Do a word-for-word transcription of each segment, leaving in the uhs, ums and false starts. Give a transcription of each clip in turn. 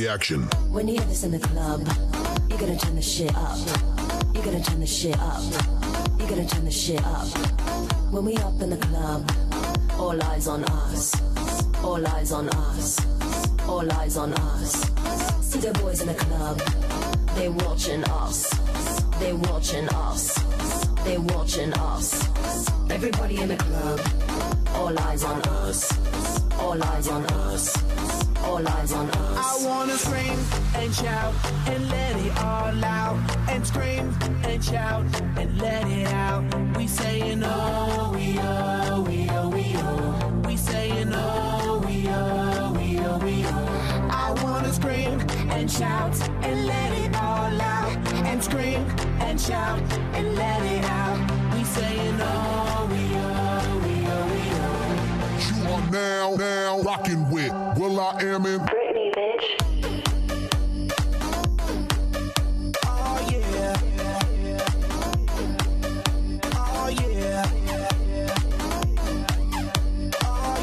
action. When you hear this in the club, you gotta turn the shit up. You gotta turn the shit up. You gotta turn the shit up. When we up in the club, all eyes on us. All eyes on us. All eyes on us. See the boys in the club, they watching us. They watching us. They watching us. Everybody in the club, all eyes on us. All eyes on us. All eyes on us. I wanna scream and shout and let it all out. And scream and shout and let it out. We saying oh, we oh, we oh, we oh. We saying oh, we oh, we oh, we oh. I wanna scream and shout and let it all out. And scream and shout and let it out. We saying oh, we oh, we oh, we oh. You are now, now rocking with Will I Am in Britney, bitch. Oh yeah. Oh yeah. Oh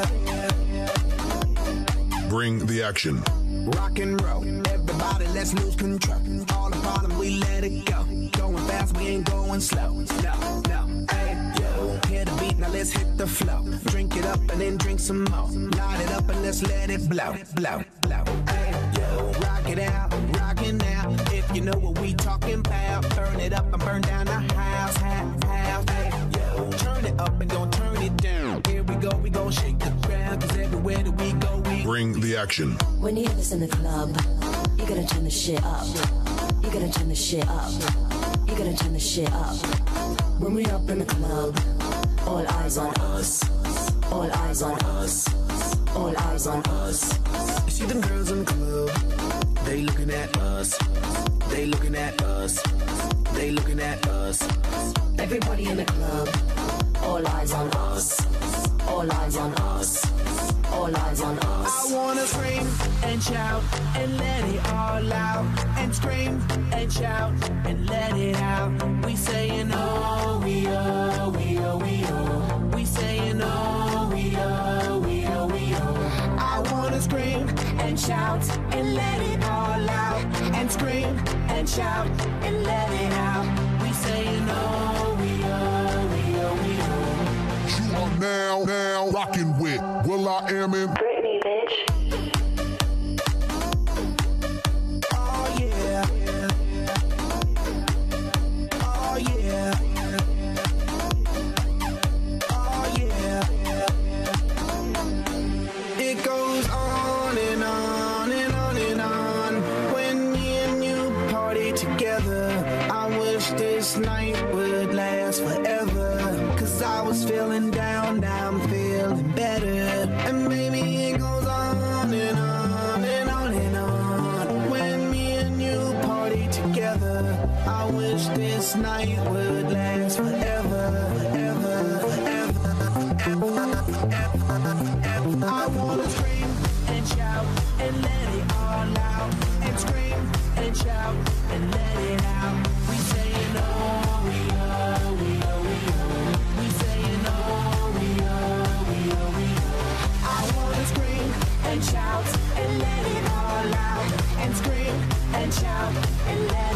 yeah. Bring the action. Rock and roll, everybody let's lose control. All the bottom we let it go. Going fast, we ain't going slow. No, no, hey, yo. Hear the beat, now let's hit the flow. Drink it up and then drink some more. Light it up and let's let it blow, blow, blow. Hey, yo. Rock it out, rock it now. If you know what we talking about, burn it up and burn down the house, house, house. Hey, yo. Turn it up and don't turn it down. Here we go, we gon' shake the ground. Cause everywhere that we go, we Bring the action. When you hear this in the club, you gotta turn the shit up. You gotta turn the shit up. You gotta turn the shit up. When we up in the club, all eyes on us. All eyes on us. All eyes on us. You see them girls in the club, they looking at us. They looking at us. They looking at us. Everybody in the club, all eyes on us. All eyes on us. All eyes on us. I wanna scream and shout and let it all out. And scream and shout and let it out. We saying oh, we oh, we oh, we oh. We saying oh, we oh, we oh, we oh. I wanna scream and shout and let it all out. And scream and shout and let it out. We saying oh, we oh, we oh, we oh. You are now, now rocking with Will I Am in Britney, bitch. Oh yeah. Oh yeah. Oh yeah. It goes on and on and on and on. When me and you party together, I wish this night would last forever. Cause I was feeling down, now I'm feeling better. And maybe it goes on and on and on and on. When me and you party together, I wish this night would last forever, forever, forever, forever, forever, forever. I wanna scream and shout and let it all out. And scream and shout and let it out. We saying oh, we oh, we oh, we oh. We saying oh, we oh, we oh, we oh. I wanna scream and shout and let it all out. And scream and shout and let